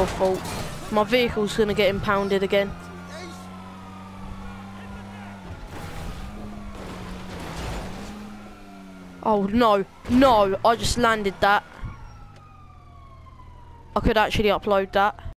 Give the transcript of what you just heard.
your fault. My vehicle's gonna get impounded again. Oh no, no, I just landed that. I could actually upload that.